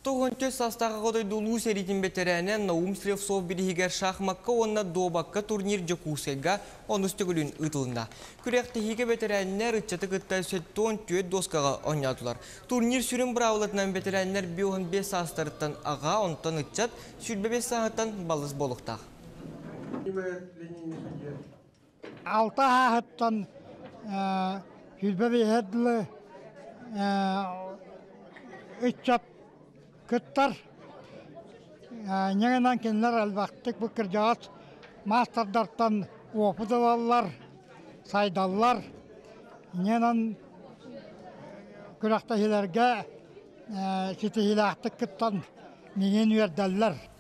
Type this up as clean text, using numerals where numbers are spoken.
Тоғынты састағы қодай дұлу серетін бетерәнен Наум Стрелцов бірігер шахмаққа онна добаққа турнир жокусайға оныстығылын ұтылында. Күректігігі бетерәннер үтчаты күттай сөттуын түйет доскаға ойнатылар. Турнир сүрін бұрауылатынан бетерәннер 5 састарыттан аға онтан үтчат сүрбебес сағыттан балыз болықтақ. 6 ағыттан сүрбебес үтчат Кыттар, неңенен кенлер әлбақтық бүкір жағат мастердартан опыдылалар, сайдалар, неңенен күрақтахилерге сетихилақтық кыттан менен үйердәллер.